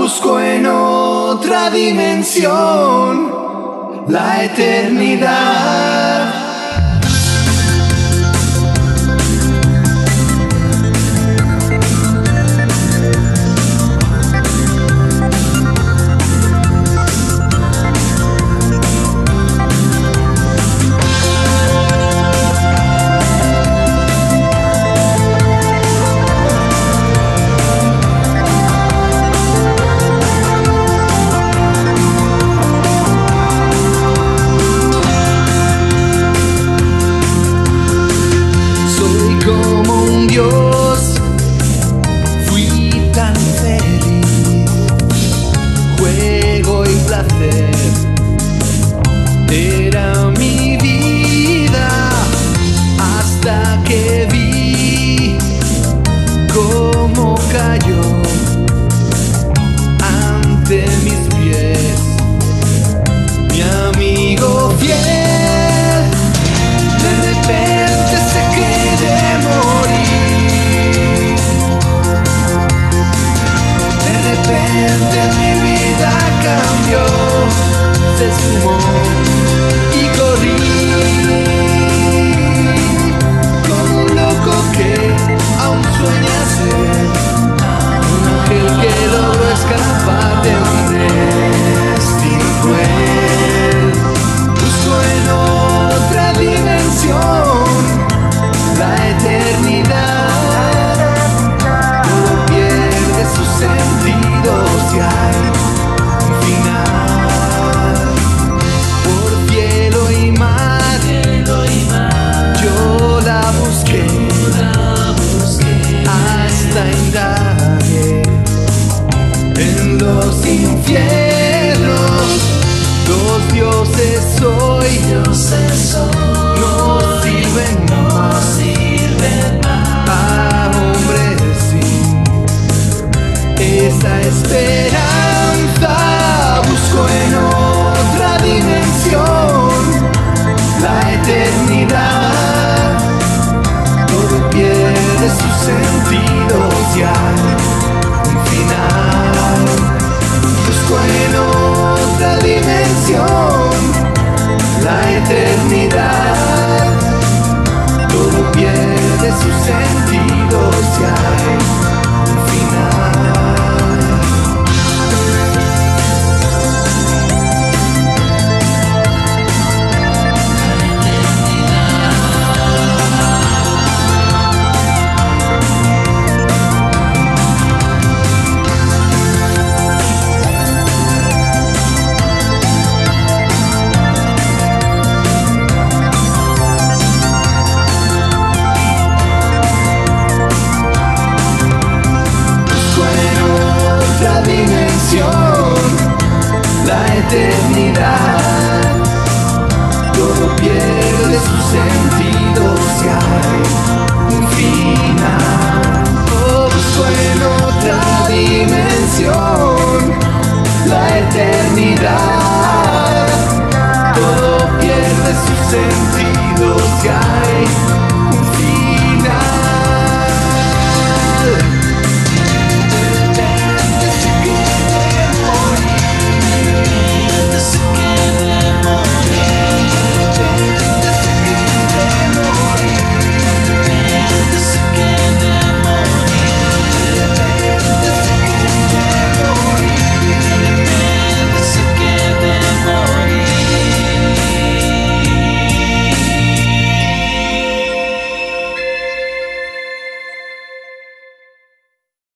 busco en otra dimensión la eternidad. Dios, fui tan feliz, juego y placer era mi vida, hasta que vi cómo cayó ante mis pies mi amigo fiel. De repente sé que de morir, de repente mi vida cambió, se esfumó y corrí como un loco que aún sueña ser un ángel que logró escapar de un destino cruel. Busco en otra dimensión la eternidad, todo pierde su sentido si hay un final. Por cielo y mar, yo la busqué, hasta indagué en los infiernos. Dos dioses hoy no sirven más a hombres sin esa esperanza. Busco en otra dimensión la eternidad, todo pierde su sentido si hay un final. Busco en otra dimensión la eternidad, todo pierde su sentido si hay un final. La eternidad, todo pierde su sentido si hay un final.